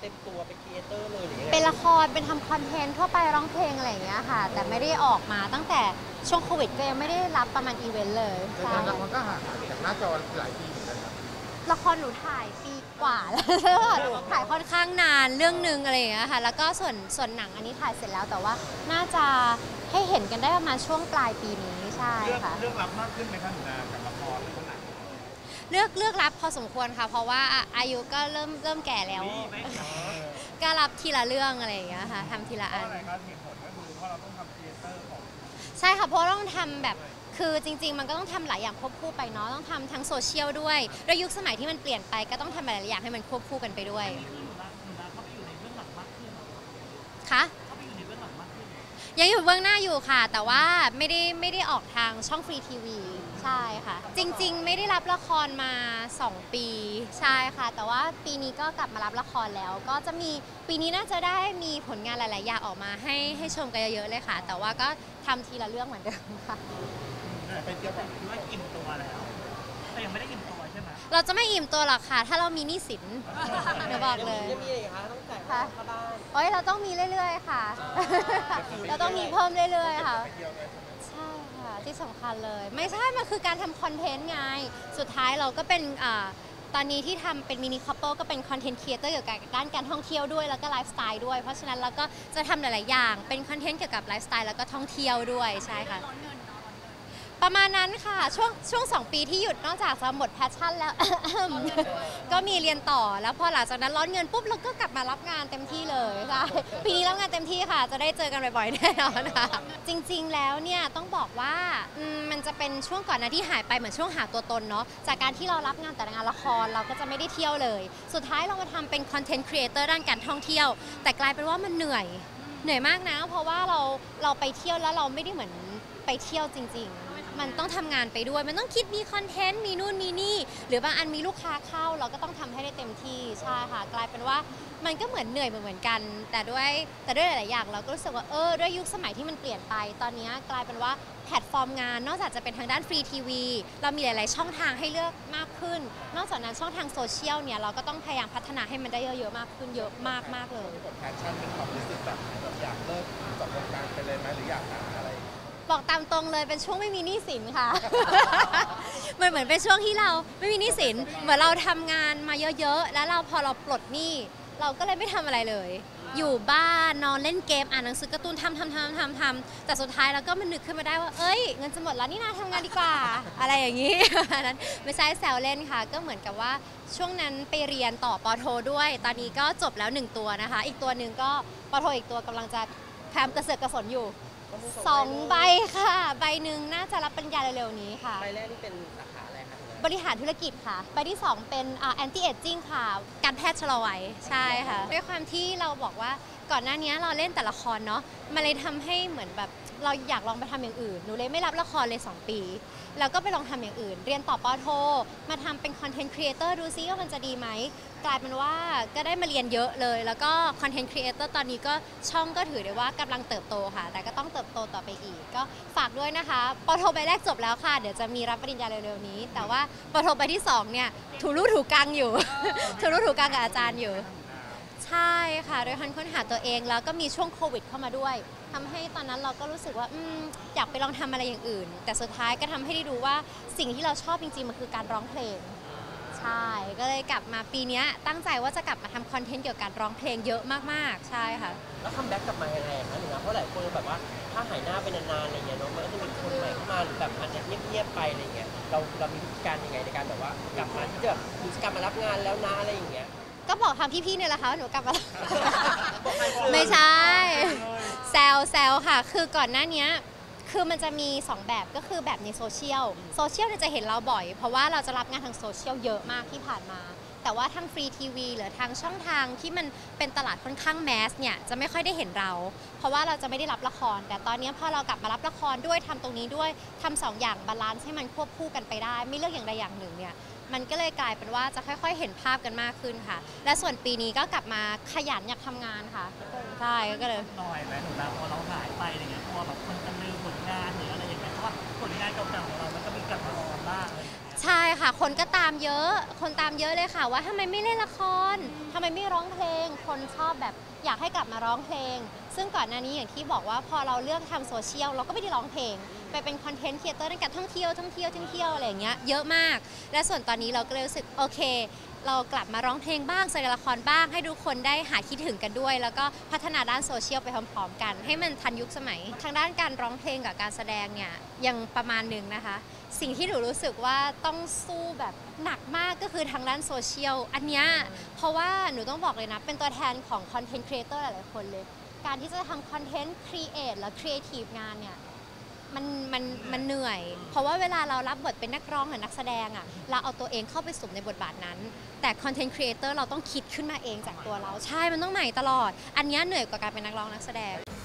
ต็มตัวเป็นครีเอเตอร์เลยหรือยังไงเป็นละครเป็นทำคอนเทนต์ทั่วไปร้องเพลงอะไรอย่างเงี้ยค่ะแต่ไม่ได้ออกมาตั้งแต่ช่วงโควิดก็ยังไม่ได้รับประมาณอีเวนต์เลยแต่ละครก็ห่างหายจากหน้าจอหลายปีเหมือนกันครับละครหนูถ่ายปีกว่าแล้วถ่ายค่อนข้างนานเรื่องนึงอะไรอย่างเงี้ยค่ะแล้วก็ส่วนหนังอันนี้ถ่ายเสร็จแล้วแต่ว่าน่าจะให้เห็นกันได้ประมาณช่วงปลายปีนี้ใช่ค่ะเรื่องรับมากขึ้นไหมคะหนูนากับละครหรือหนังเลือกรับพอสมควรค่ะเพราะว่าอายุก็เริ่มแก่แล้วก็รับทีละเรื่องอะไรอย่างเงี้ยค่ะทำทีละอันอะไรครับเหตุผลก็คือเพราะเราต้องทำครีเอเตอร์ของใช่ค่ะเพราะต้องทำแบบคือจริงๆมันก็ต้องทำหลายอย่างควบคู่ไปเนาะต้องทำทั้งโซเชียลด้วยแล้วยุคสมัยที่มันเปลี่ยนไปก็ต้องทำหลายอย่างให้มันควบคู่กันไปด้วยคะยังอยู่เบื้องหน้าอยู่ค่ะแต่ว่าไม่ได้ออกทางช่องฟรีทีวีใช่ค่ะจริงๆไม่ได้รับละครมา2 ปีใช่ค่ะแต่ว่าปีนี้ก็กลับมารับละครแล้วก็จะมีปีนี้น่าจะได้มีผลงานหลายๆอย่างออกมาให้ชมกันเยอะๆเลยค่ะแต่ว่าก็ทำทีละเรื่องเหมือนเดิมค่ะไปเที่ยวแบบคิดว่าอิ่มตัวแล้วแต่ยังไม่ได้อิ่มตัวใช่ไหมเราจะไม่อิ่มตัวหรอกค่ะถ้าเรามีหนี้สินเดี๋ยวบอกเลยยังมีอะไรคะต้องจ่ายค่าบ้านโอ้ยเราต้องมีเรื่อยๆค่ะเราต้องมีเพิ่มเรื่อยๆค่ะใช่ค่ะที่สำคัญเลยไม่ใช่มันคือการทำคอนเทนต์ไงสุดท้ายเราก็เป็นตอนนี้ที่ทำเป็นมินิคัพเปิลก็เป็นคอนเทนต์ครีเอเตอร์เกี่ยวกับด้านการท่องเที่ยวด้วยแล้วก็ไลฟ์สไตล์ด้วยเพราะฉะนั้นเราก็จะทำหลายๆอย่างเป็นคอนเทนต์เกี่ยวกับไลฟ์สไตล์แล้วก็ท่องเที่ยวด้วยใช่ค่ะประมาณนั้นค่ะช่วง2 ปีที่หยุดนอกจากจะหมดแพชชั่นแล้ว ก็มีเรียนต่อแล้วพอหลังจากนั้นร้อนเงินปุ๊บเราก็กลับมารับงานเต็มที่เลยใช่ปีนี้รับงานเต็มที่ค่ะจะได้เจอกันบ่อยๆแน่นอนค่ะจริงๆแล้วเนี่ยต้องบอกว่ามันจะเป็นช่วงก่อนนะที่หายไปเหมือนช่วงหาตัวตนเนาะจากการที่เรารับงานแต่งานละครเราก็จะไม่ได้เที่ยวเลยสุดท้ายเรามาทำเป็นคอนเทนต์ครีเอเตอร์ด้านการท่องเที่ยวแต่กลายเป็นว่ามันเหนื่อยมากนะเพราะว่าเราไปเที่ยวแล้วเราไม่ได้เหมือนไปเที่ยวจริงๆมันต้องทำงานไปด้วยมันต้องคิดมีคอนเทนต์มีนู่นมีนี่หรือบางอันมีลูกค้าเข้าเราก็ต้องทำให้ได้เต็มที่ใช่ค่ะกลายเป็นว่ามันก็เหมือนเหนื่อยเหมือนกันแต่ด้วยหลายๆอย่างเราก็รู้สึกว่าด้วยยุคสมัยที่มันเปลี่ยนไปตอนนี้กลายเป็นว่าแพลตฟอร์มงานนอกจากจะเป็นทางด้านฟรีทีวีเรามีหลายๆช่องทางให้เลือกมากขึ้นนอกจากนั้นช่องทางโซเชียลเนี่ยเราก็ต้องพยายามพัฒนาให้มันได้เยอะๆมากขึ้นเยอะมากๆเลยแพชชั่นเป็นความรู้สึกแบบอยากเลิกจากวงการไปเลยไหมหรืออยากหาอะไรบอกตามตรงเลยเป็นช่วงไม่มีหนี้สินค่ะ มันเหมือนเป็นช่วงที่เราไม่มีหนี้สินเหมือนเราทำงานมาเยอะๆแล้วพอเราปลดหนี้เราก็เลยไม่ทำอะไรเลยอยู่บ้านนอนเล่นเกมอ่านหนังสือการ์ตูนทำแต่สุดท้ายเราก็มันนึกขึ้นมาได้ว่าเอ้ยเงินจะหมดแล้วนี่นาทำงานดีกว่า อะไรอย่างนี้ นั้นไม่ใช่แซวเล่นค่ะก็เหมือนกับว่าช่วงนั้นไปเรียนต่อปโทด้วยตอนนี้ก็จบแล้ว1 ตัวนะคะอีกตัวหนึ่งก็ปโทอีกตัวกำลังจะแพมกระเสือกกระสนอยู่2 ใบค่ะใบหนึ่งน่าจะรับปริญญาเร็วๆนี้ค่ะใบแรกนี่เป็นสาขาอะไรคะบริหารธุรกิจค่ะใบที่2เป็นanti aging ค่ะการแพทย์ชะลอวัยใช่ค่ะด้วยความที่เราบอกว่าก่อนหน้านี้เราเล่นแต่ละครเนาะมันเลยทำให้เหมือนแบบเราอยากลองไปทำอย่างอื่นหนูเลยไม่รับละครเลย2 ปีแล้วก็ไปลองทำอย่างอื่นเรียนต่อปโทมาทำเป็นคอนเทนต์ครีเอเตอร์ดูซิว่ามันจะดีไหมกลายเป็นว่าก็ได้มาเรียนเยอะเลยแล้วก็คอนเทนต์ครีเอเตอร์ตอนนี้ก็ช่องก็ถือได้ว่ากำลังเติบโตค่ะแต่ก็ต้องเติบโตต่อไปอีกก็ฝากด้วยนะคะปโทใบแรกจบแล้วค่ะเดี๋ยวจะมีรับปริญญาเร็วๆนี้แต่ว่าปโทใบที่2เนี่ยถูรูถูกังอยู่ ถูรูถูกังกับอาจารย์อยู่ใช่ค่ะโดยการค้นหาตัวเองแล้วก็มีช่วงโควิดเข้ามาด้วยทำให้ตอนนั้นเราก็รู้สึกว่าอยากไปลองทำอะไรอย่างอื่นแต่สุดท้ายก็ทำให้ได้รู้ว่าสิ่งที่เราชอบจริงๆมันคือการร้องเพลงใช่ก็เลยกลับมาปีนี้ตั้งใจว่าจะกลับมาทำคอนเทนต์เกี่ยวกับการร้องเพลงเยอะมากๆใช่ค่ะแล้วคัมแบ็กกลับมายังไงคะหนูนะเพราะหลายคนแบบว่าถ้าหายหน้าไปนานๆอะไรเงี้ยเนาะมันก็จะมีคนใหม่เข้ามาหรือแบบอาจจะเงียบๆไปอะไรเงี้ยเรามีวิธีการยังไงในการแบบว่ากลับมาที่จะแบบกลับมารับงานแล้วนะอะไรอย่างเงี้ยก็บอกทำพี่ๆเนี่ยแหละค่ะว่าหนูกลับมาไม่ใช่แซวค่ะคือก่อนหน้านี้คือมันจะมี2 แบบก็คือแบบในโซเชียลเนี่ยจะเห็นเราบ่อยเพราะว่าเราจะรับงานทางโซเชียลเยอะมากที่ผ่านมาแต่ว่าทางฟรีทีวีหรือทางช่องทางที่มันเป็นตลาดค่อนข้างแมสเนี่ยจะไม่ค่อยได้เห็นเราเพราะว่าเราจะไม่ได้รับละครแต่ตอนนี้พอเรากลับมารับละครด้วยทำตรงนี้ด้วยทำ2 อย่างบาลานซ์ให้มันควบคู่กันไปได้ไม่เลือกอย่างใดอย่างหนึ่งเนี่ยมันก็เลยกลายเป็นว่าจะค่อยๆเห็นภาพกันมากขึ้นค่ะและส่วนปีนี้ก็กลับมาขยันอยากทำงานค่ะใช่ก็เลยหน่อยไหมหนูนะพอเราหายไปอะไรเงี้ยพอแบบคนจะลืมผลงานหรืออะไรอย่างเงี้ยเพราะว่าผลงานเก่าๆของเรามันก็มีกลับมาออนบ้างอะไรอย่างเงี้ยใช่ค่ะคนก็ตามเยอะคนตามเยอะเลยค่ะว่าทำไมไม่เล่นละครทำไมไม่ร้องเพลงคนชอบแบบอยากให้กลับมาร้องเพลงซึ่งก่อนหน้านี้อย่างที่บอกว่าพอเราเลือกทำโซเชียลเราก็ไม่ได้ร้องเพลงไปเป็นคอนเทนต์ครีเอเตอร์ในการท่องเที่ยวอะไรอย่างเงี้ยเยอะมากและส่วนตอนนี้เราก็เลยรู้สึกโอเคเรากลับมาร้องเพลงบ้างแสดงละครบ้างให้ทุกคนได้หายคิดถึงกันด้วยแล้วก็พัฒนาด้านโซเชียลไปพร้อมๆกันให้มันทันยุคสมัยทางด้านการร้องเพลงกับการแสดงเนี่ยยังประมาณหนึ่งนะคะสิ่งที่หนูรู้สึกว่าต้องสู้แบบหนักมากก็คือทางด้านโซเชียลอันเนี้ยเพราะว่าหนูต้องบอกเลยนะเป็นตัวแทนของคอนเทนต์ครีเอเตอร์หลายๆคนเลยการที่จะทำคอนเทนต์ครีเอทและครีเอทีฟงานเนี่ยมันเหนื่อยเพราะว่าเวลาเรารับบทเป็นนักร้องหรือนักแสดงอ่ะเราเอาตัวเองเข้าไปสวมในบทบาทนั้นแต่คอนเทนต์ครีเอเตอร์เราต้องคิดขึ้นมาเองจากตัวเราใช่มันต้องใหม่ตลอดอันนี้เหนื่อยกว่าการเป็นนักร้องนักแสดง